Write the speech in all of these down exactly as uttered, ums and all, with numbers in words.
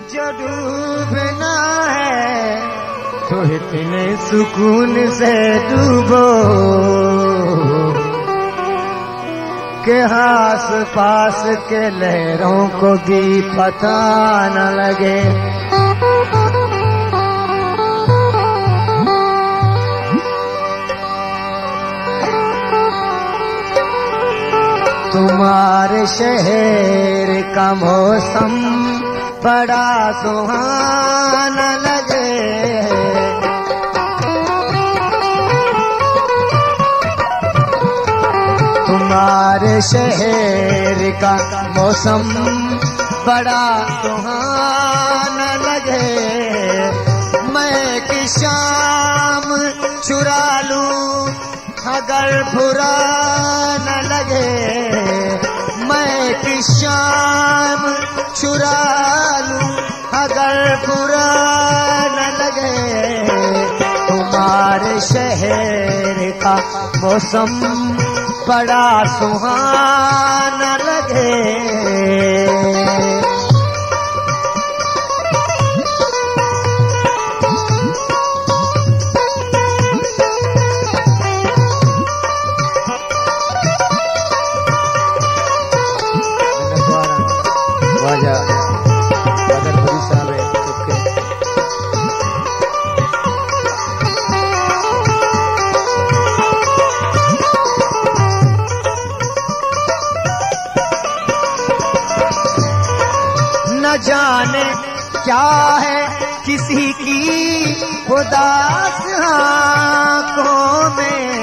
जो डूबना है तो इतने सुकून से डूबो के आस पास के लहरों को भी पता न लगे। तुम्हारे शहर का मौसम बड़ा सुहाना लगे। तुम्हारे शहर का मौसम बड़ा सुहाना लगे। मैं कि शाम चुरा लूं अगर बुरा न लगे। मैं कि शाम चुरा लूं अगर बुरा न लगे। तुम्हारे शहर का मौसम बड़ा सुहाना लगे। न जाने क्या है किसी की उदास आँखों में।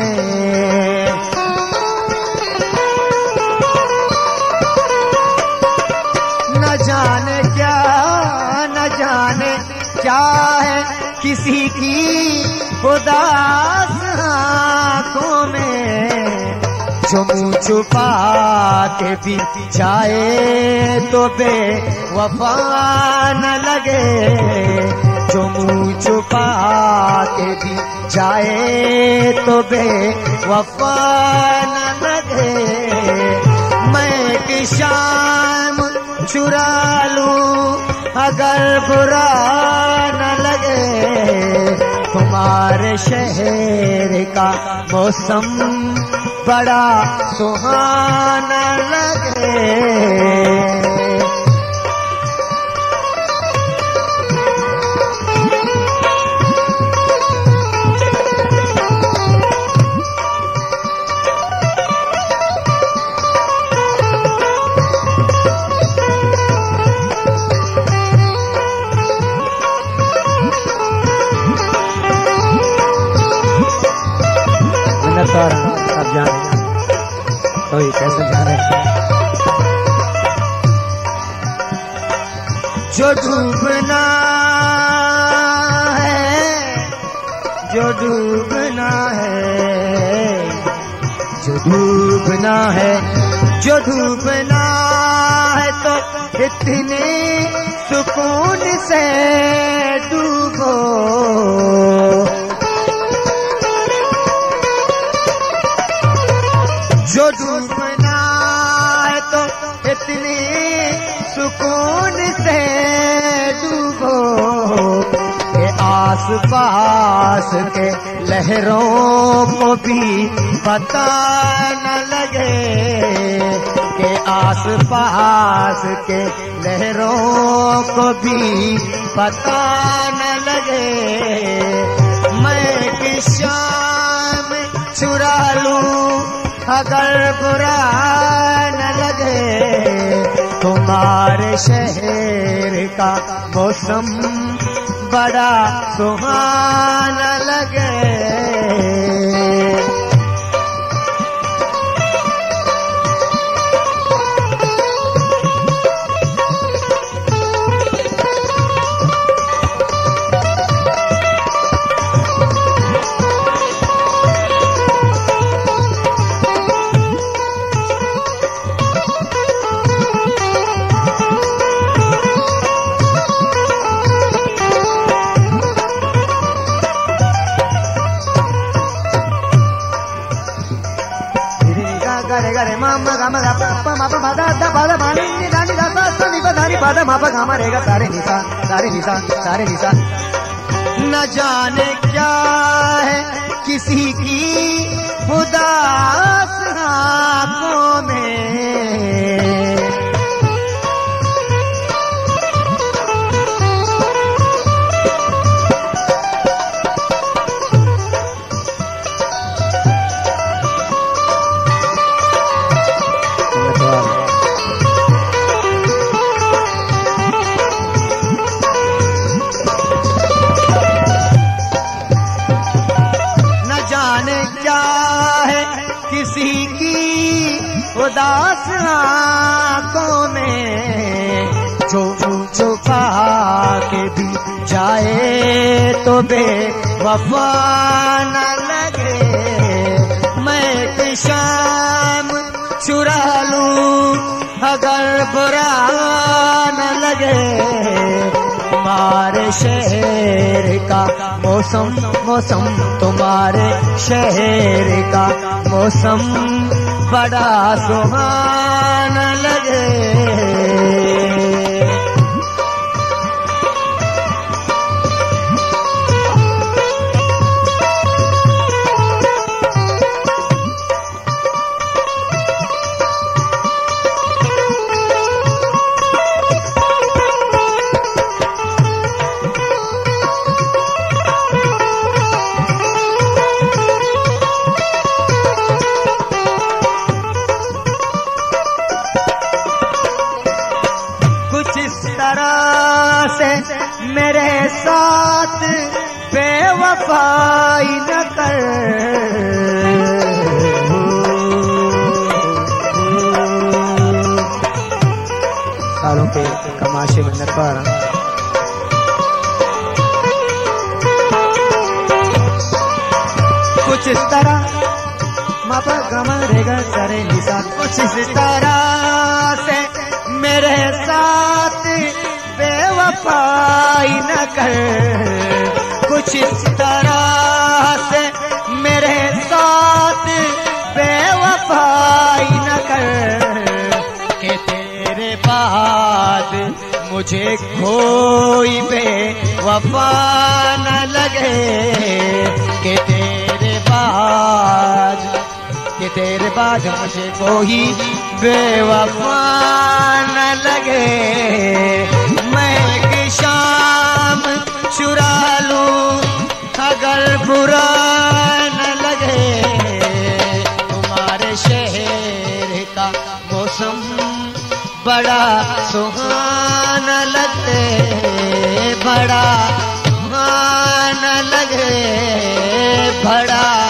न जाने क्या न जाने क्या है किसी की उदास आँखों में। जो मुँह छुपा के भी जाए तो बेवफा न लगे। जो मुँह छुपा के भी जाए तो बेवफा न लगे। मैं कि शाम चुरा लूं अगर बुरा न लगे। तुम्हारे शहर का मौसम बड़ा सुहाना लगे। अब जाने तो ये कैसे जा रहे हैं। जो डूबना है जो डूबना है जो डूबना है जो डूबना है तो इतने सुकून से डूबो। जो डूबना है तो इतने सुकून से डूबो के आस पास के लहरों को भी पता न लगे। के आस पास के लहरों को भी पता न लगे। मैं कि शाम चुरा लूं अगर बुरा न लगे। तुम्हारे शहर का मौसम बड़ा सुहाना लगे। गम गम गप माप पदा दा पदा मानी नी दानी दा सा सा नी पदानी पदा माप गम रेगा सारे निसा सारे निसा सारे निसा। न जाने क्या है किसी की उदास आँखों में, किसी की उदास आँखों में जो छुपा के भी जाए तो बेवफा न लगे। मैं एक शाम चुरा लूं अगर बुरा न लगे। तुम्हारे शहर का मौसम मौसम तुम्हारे शहर का मौसम बड़ा सुहाना लगे। मेरे साथ बेवफाई न कर। सालों के कमाशे में नकार कुछ इस तरह मापा गमा रेगा सारे निशा। कुछ इस तरह से मेरे साथ बेवफाई न कर। कुछ इस तरह से मेरे साथ बेवफाई न कर कि तेरे बाद मुझे कोई बेवफा न लगे। कि तेरे बाद कि तेरे बाद मुझे कोई बेवफा न लगे। मैं एक शाम चुरा लूं अगर बुरा न लगे। तुम्हारे शहर का मौसम बड़ा सुहाना लगे। बड़ा सुहाना लगे बड़ा